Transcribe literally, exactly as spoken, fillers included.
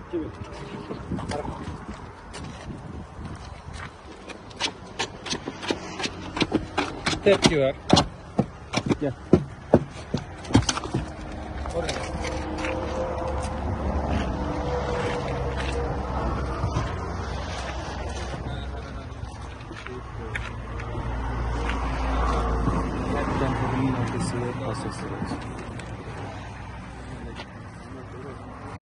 Gibi. Tepki ver. Gel. Oraya. Gerçekten kadının nefesi ve hassaslığı.